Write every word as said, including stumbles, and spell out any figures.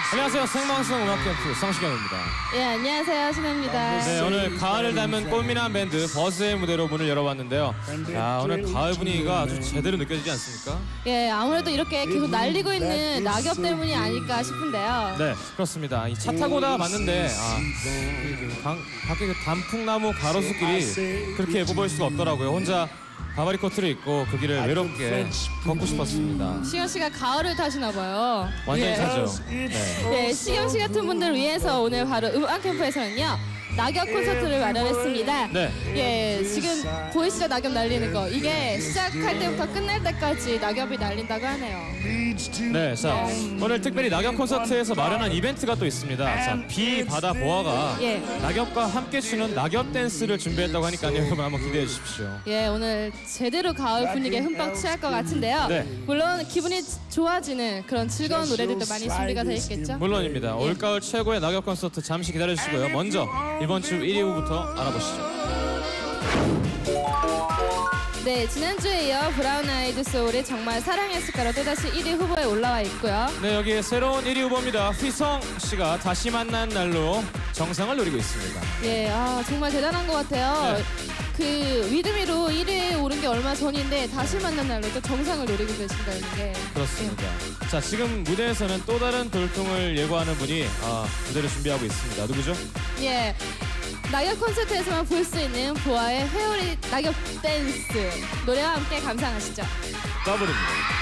안녕하세요. 생방송 음악 캠프 성시경입니다. 예, 안녕하세요. 신혜입니다. 네, 오늘 가을을 닮은 꽃미남 밴드 버스의 무대로 문을 열어봤는데요. 야, 오늘 가을 분위기가 아주 제대로 느껴지지 않습니까? 예, 아무래도 이렇게 계속 날리고 있는 낙엽 때문이 아닐까 싶은데요. 네, 그렇습니다. 이 차 타고 다 봤는데 아, 이 방, 밖에 그 단풍나무 가로수길이 그렇게 예뻐 보일 수가 없더라고요. 혼자 바바리 코트를 입고 그 길을 외롭게 걷고 싶었습니다. 시경 씨가 가을을 타시나 봐요. 완전히 예. 타죠. 네. 예, 시경 씨 같은 분들을 위해서 오늘 바로 음악 캠프에서는요. 낙엽 콘서트를 마련했습니다. 네. 예, 지금 보이시죠? 낙엽 날리는 거. 이게 시작할 때부터 끝날 때까지 낙엽이 날린다고 하네요. 네, 자 오늘 특별히 낙엽 콘서트에서 마련한 이벤트가 또 있습니다. 자, 비, 바다, 보아가 예. 낙엽과 함께 추는 낙엽 댄스를 준비했다고 하니까요. 여러분 한번 기대해 주십시오. 예, 오늘 제대로 가을 분위기에 흠뻑 취할 것 같은데요. 네. 물론 기분이 좋아지는 그런 즐거운 노래들도 많이 준비가 되어 있겠죠? 물론입니다. 올가을 최고의 낙엽 콘서트 잠시 기다려주시고요. 먼저 이번 주 일 위 후부터 알아보시죠. 네, 지난주에 이어 브라운 아이드 소울이 정말 사랑했을까로 또다시 일 위 후보에 올라와 있고요. 네, 여기에 새로운 일 위 후보입니다. 휘성 씨가 다시 만난 날로 정상을 노리고 있습니다. 예, 아 정말 대단한 것 같아요. 네. 그 위드미로 일 위에 오른 게 얼마 전인데 다시 만난 날로 또 정상을 노리고 계신다는 게. 그렇습니다. 자, 지금 무대에서는 또 다른 돌풍을 예고하는 분이 아, 무대를 준비하고 있습니다. 누구죠? 예. 낙엽 콘서트에서만 볼 수 있는 보아의 회오리 낙엽 댄스 노래와 함께 감상하시죠. 더블입니다.